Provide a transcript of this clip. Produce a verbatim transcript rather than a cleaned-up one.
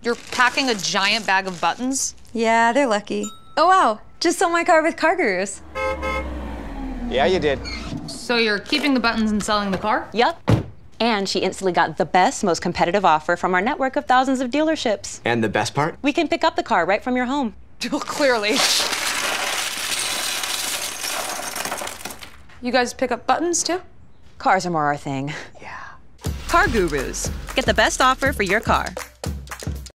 You're packing a giant bag of buttons? Yeah, they're lucky. Oh, wow. Just sold my car with CarGurus. Yeah, you did. So you're keeping the buttons and selling the car? Yep. And she instantly got the best, most competitive offer from our network of thousands of dealerships. And the best part? We can pick up the car right from your home. Well, clearly. You guys pick up buttons too? Cars are more our thing. Yeah. CarGurus. Get the best offer for your car.